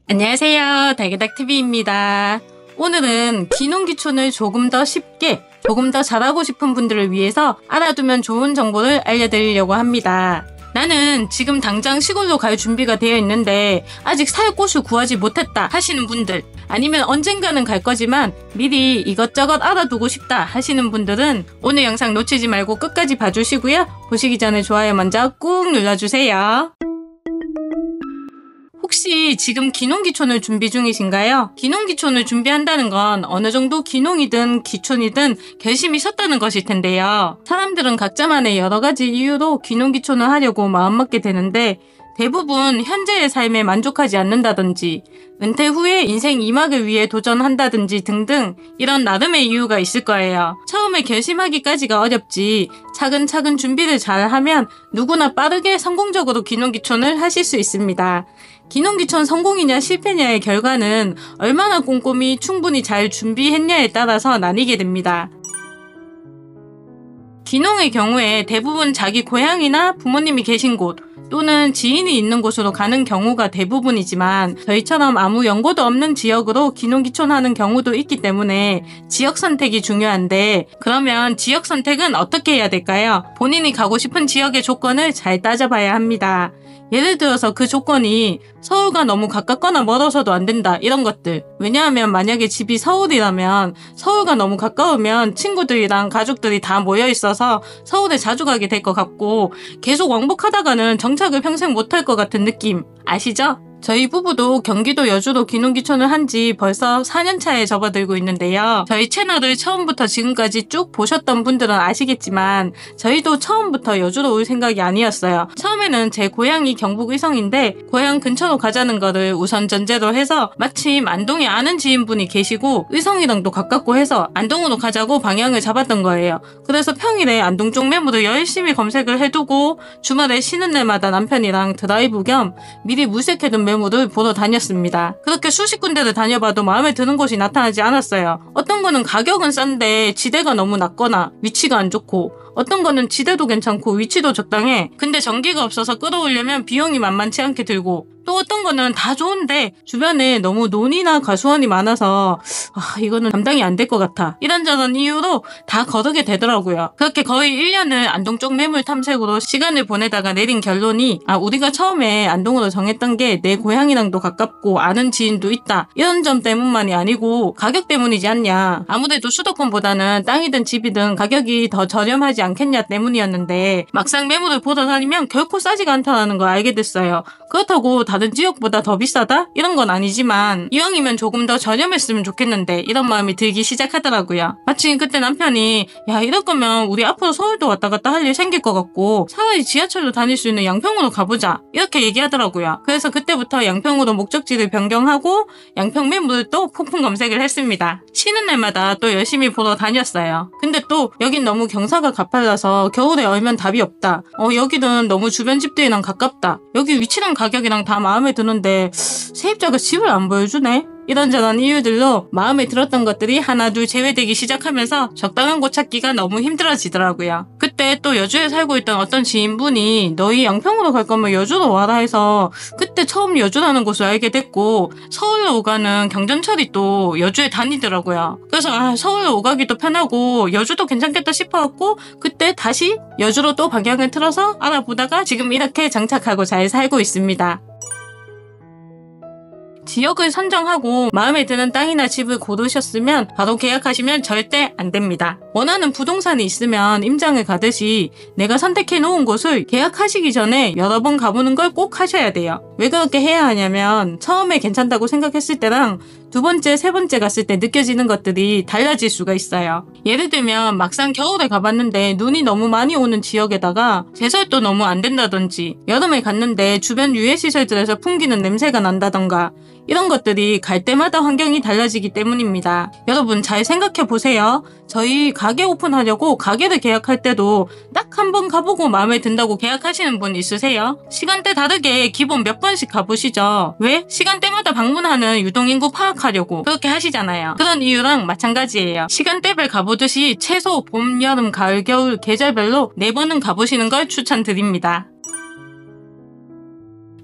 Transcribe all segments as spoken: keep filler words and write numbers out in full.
안녕하세요, 달개닥티비입니다. 오늘은 귀농귀촌을 조금 더 쉽게, 조금 더 잘하고 싶은 분들을 위해서 알아두면 좋은 정보를 알려드리려고 합니다. 나는 지금 당장 시골로 갈 준비가 되어 있는데 아직 살 곳을 구하지 못했다 하시는 분들, 아니면 언젠가는 갈 거지만 미리 이것저것 알아두고 싶다 하시는 분들은 오늘 영상 놓치지 말고 끝까지 봐주시고요. 보시기 전에 좋아요 먼저 꾹 눌러주세요. 혹시 지금 귀농귀촌을 준비 중이신가요? 귀농귀촌을 준비한다는 건 어느 정도 귀농이든 귀촌이든 결심이 섰다는 것일 텐데요. 사람들은 각자만의 여러 가지 이유로 귀농귀촌을 하려고 마음먹게 되는데 대부분 현재의 삶에 만족하지 않는다든지 은퇴 후에 인생 이 막을 위해 도전한다든지 등등 이런 나름의 이유가 있을 거예요. 처음에 결심하기까지가 어렵지 차근차근 준비를 잘하면 누구나 빠르게 성공적으로 귀농귀촌을 하실 수 있습니다. 귀농귀촌 성공이냐 실패냐의 결과는 얼마나 꼼꼼히 충분히 잘 준비했냐에 따라서 나뉘게 됩니다. 귀농의 경우에 대부분 자기 고향이나 부모님이 계신 곳 또는 지인이 있는 곳으로 가는 경우가 대부분이지만 저희처럼 아무 연고도 없는 지역으로 귀농귀촌하는 경우도 있기 때문에 지역 선택이 중요한데, 그러면 지역 선택은 어떻게 해야 될까요? 본인이 가고 싶은 지역의 조건을 잘 따져봐야 합니다. 예를 들어서 그 조건이 서울과 너무 가깝거나 멀어서도 안 된다 이런 것들. 왜냐하면 만약에 집이 서울이라면 서울과 너무 가까우면 친구들이랑 가족들이 다 모여 있어서 서울에 자주 가게 될 것 같고 계속 왕복하다가는 정착을 평생 못할 것 같은 느낌 아시죠? 저희 부부도 경기도 여주로 귀농귀촌을 한 지 벌써 사 년 차에 접어들고 있는데요. 저희 채널을 처음부터 지금까지 쭉 보셨던 분들은 아시겠지만 저희도 처음부터 여주로 올 생각이 아니었어요. 처음에는 제 고향이 경북 의성인데 고향 근처로 가자는 거를 우선 전제로 해서 마침 안동에 아는 지인분이 계시고 의성이랑도 가깝고 해서 안동으로 가자고 방향을 잡았던 거예요. 그래서 평일에 안동 쪽 매물을 열심히 검색을 해두고 주말에 쉬는 날마다 남편이랑 드라이브 겸 미리 물색해둔 매물 매물을 보러 다녔습니다. 그렇게 수십 군데를 다녀봐도 마음에 드는 곳이 나타나지 않았어요. 어떤 거는 가격은 싼데 지대가 너무 낮거나 위치가 안 좋고, 어떤 거는 지대도 괜찮고 위치도 적당해. 근데 전기가 없어서 끌어오려면 비용이 만만치 않게 들고, 또 어떤 거는 다 좋은데 주변에 너무 논이나 가수원이 많아서 아 이거는 감당이 안 될 것 같아. 이런저런 이유로 다 거르게 되더라고요. 그렇게 거의 일 년을 안동 쪽 매물 탐색으로 시간을 보내다가 내린 결론이, 아 우리가 처음에 안동으로 정했던 게 내 고향이랑도 가깝고 아는 지인도 있다 이런 점 때문만이 아니고 가격 때문이지 않냐. 아무래도 수도권보다는 땅이든 집이든 가격이 더 저렴하지 않겠냐 때문이었는데 막상 매물을 보러 다니면 결코 싸지가 않다는 걸 알게 됐어요. 그렇다고 다른 지역보다 더 비싸다? 이런 건 아니지만 이왕이면 조금 더 저렴했으면 좋겠는데 이런 마음이 들기 시작하더라고요. 마침 그때 남편이 야 이럴 거면 우리 앞으로 서울도 왔다 갔다 할 일 생길 것 같고 차라리 지하철로 다닐 수 있는 양평으로 가보자 이렇게 얘기하더라고요. 그래서 그때부터 양평으로 목적지를 변경하고 양평 매물을 또 폭풍 검색을 했습니다. 쉬는 날마다 또 열심히 보러 다녔어요. 근데 또 여긴 너무 경사가 가팔라서 겨울에 얼면 답이 없다. 어 여기는 너무 주변 집들이랑 가깝다. 여기 위치랑 가격이랑 다 마음에 드는데 세입자가 집을 안 보여주네? 이런저런 이유들로 마음에 들었던 것들이 하나 둘 제외되기 시작하면서 적당한 곳 찾기가 너무 힘들어지더라고요. 그때 또 여주에 살고 있던 어떤 지인분이 너희 양평으로 갈 거면 여주로 와라 해서 그때 처음 여주라는 곳을 알게 됐고, 서울로 오가는 경전철이 또 여주에 다니더라고요. 그래서 아 서울로 오가기도 편하고 여주도 괜찮겠다 싶어갖고 그때 다시 여주로 또 방향을 틀어서 알아보다가 지금 이렇게 정착하고 잘 살고 있습니다. 지역을 선정하고 마음에 드는 땅이나 집을 고르셨으면 바로 계약하시면 절대 안 됩니다. 원하는 부동산이 있으면 임장을 가듯이 내가 선택해 놓은 곳을 계약하시기 전에 여러 번 가보는 걸 꼭 하셔야 돼요. 왜 그렇게 해야 하냐면 처음에 괜찮다고 생각했을 때랑 두 번째, 세 번째 갔을 때 느껴지는 것들이 달라질 수가 있어요. 예를 들면 막상 겨울에 가봤는데 눈이 너무 많이 오는 지역에다가 제설도 너무 안 된다든지, 여름에 갔는데 주변 유해시설들에서 풍기는 냄새가 난다던가, 이런 것들이 갈 때마다 환경이 달라지기 때문입니다. 여러분 잘 생각해 보세요. 저희 가게 오픈하려고 가게를 계약할 때도 딱 한 번 가보고 마음에 든다고 계약하시는 분 있으세요? 시간대 다르게 기본 몇 번씩 가보시죠. 왜? 시간대마다 방문하는 유동인구 파악하려고 그렇게 하시잖아요. 그런 이유랑 마찬가지예요. 시간대별 가보듯이 최소 봄, 여름, 가을, 겨울 계절별로 네 번은 가보시는 걸 추천드립니다.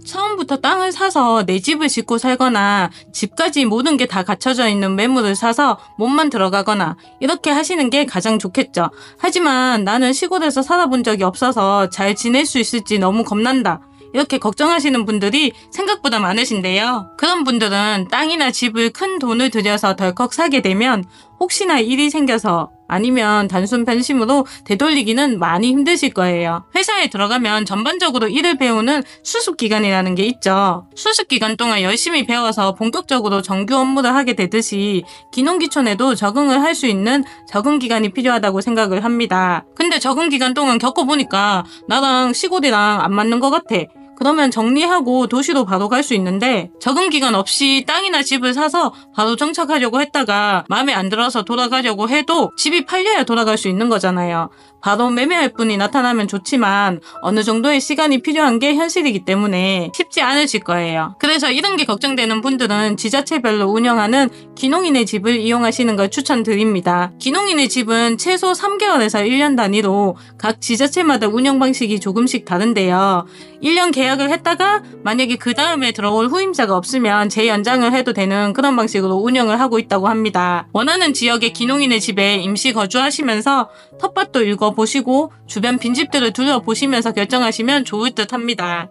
처음부터 땅을 사서 내 집을 짓고 살거나 집까지 모든 게 다 갖춰져 있는 매물을 사서 몸만 들어가거나 이렇게 하시는 게 가장 좋겠죠. 하지만 나는 시골에서 살아본 적이 없어서 잘 지낼 수 있을지 너무 겁난다. 이렇게 걱정하시는 분들이 생각보다 많으신데요. 그런 분들은 땅이나 집을 큰 돈을 들여서 덜컥 사게 되면 혹시나 일이 생겨서 아니면 단순 변심으로 되돌리기는 많이 힘드실 거예요. 회사에 들어가면 전반적으로 일을 배우는 수습기간이라는 게 있죠. 수습기간 동안 열심히 배워서 본격적으로 정규 업무를 하게 되듯이 귀농귀촌에도 적응을 할 수 있는 적응기간이 필요하다고 생각을 합니다. 근데 적응기간 동안 겪어보니까 나랑 시골이랑 안 맞는 것 같아. 그러면 정리하고 도시로 바로 갈 수 있는데 적응기간 없이 땅이나 집을 사서 바로 정착하려고 했다가 마음에 안 들어서 돌아가려고 해도 집이 팔려야 돌아갈 수 있는 거잖아요. 바로 매매할 분이 나타나면 좋지만 어느 정도의 시간이 필요한 게 현실이기 때문에 쉽지 않으실 거예요. 그래서 이런 게 걱정되는 분들은 지자체별로 운영하는 귀농인의 집을 이용하시는 걸 추천드립니다. 귀농인의 집은 최소 삼 개월에서 일 년 단위로 각 지자체마다 운영 방식이 조금씩 다른데요. 일 년 계약을 했다가 만약에 그 다음에 들어올 후임자가 없으면 재연장을 해도 되는 그런 방식으로 운영을 하고 있다고 합니다. 원하는 지역의 귀농인의 집에 임시 거주하시면서 텃밭도 읽어보시고 주변 빈집들을 둘러보시면서 결정하시면 좋을 듯 합니다.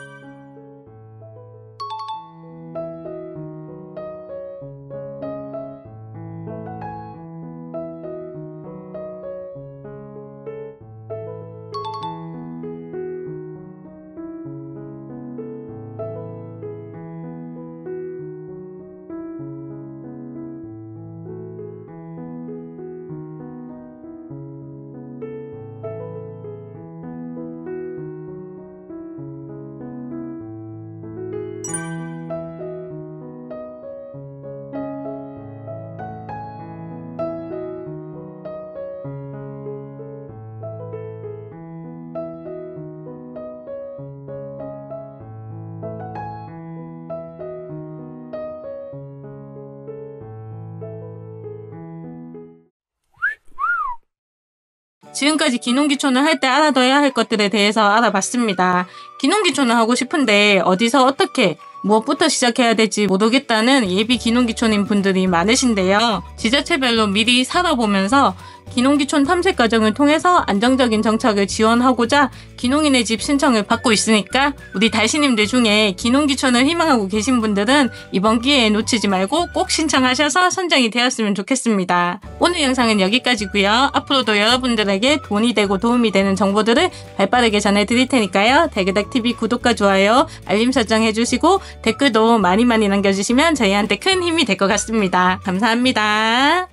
지금까지 귀농귀촌을 할 때 알아둬야 할 것들에 대해서 알아봤습니다. 귀농귀촌을 하고 싶은데 어디서 어떻게 무엇부터 시작해야 될지 모르겠다는 예비 귀농귀촌인 분들이 많으신데요. 지자체별로 미리 살아보면서 귀농귀촌 탐색 과정을 통해서 안정적인 정착을 지원하고자 귀농인의 집 신청을 받고 있으니까 우리 달신님들 중에 귀농귀촌을 희망하고 계신 분들은 이번 기회에 놓치지 말고 꼭 신청하셔서 선정이 되었으면 좋겠습니다. 오늘 영상은 여기까지고요. 앞으로도 여러분들에게 돈이 되고 도움이 되는 정보들을 발빠르게 전해드릴 테니까요. 대그닥티비 구독과 좋아요, 알림 설정 해주시고 댓글도 많이 많이 남겨주시면 저희한테 큰 힘이 될 것 같습니다. 감사합니다.